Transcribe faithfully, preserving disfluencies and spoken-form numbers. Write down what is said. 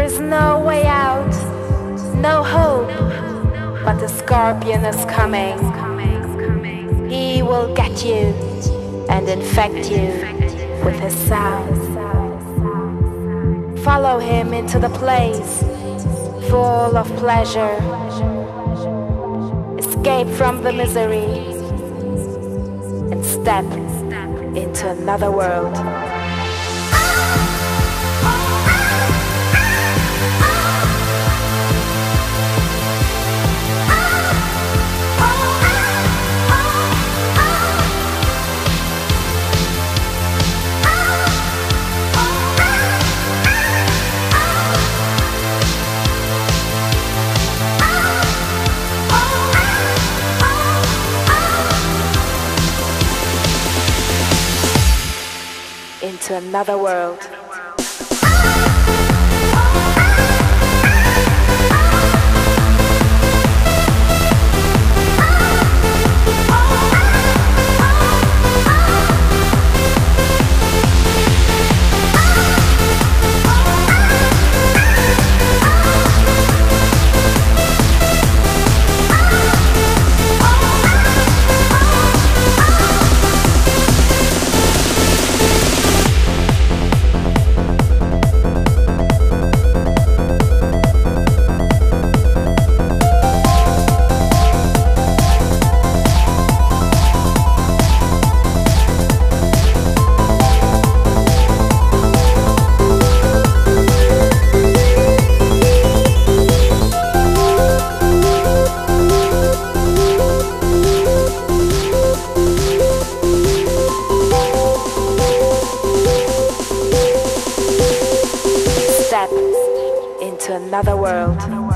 is no way out, no hope, but the scorpion is coming. He will get you and infect you with his sound. Follow him into the place full of pleasure. Escape from the misery and step into another world. Into another world. Another world.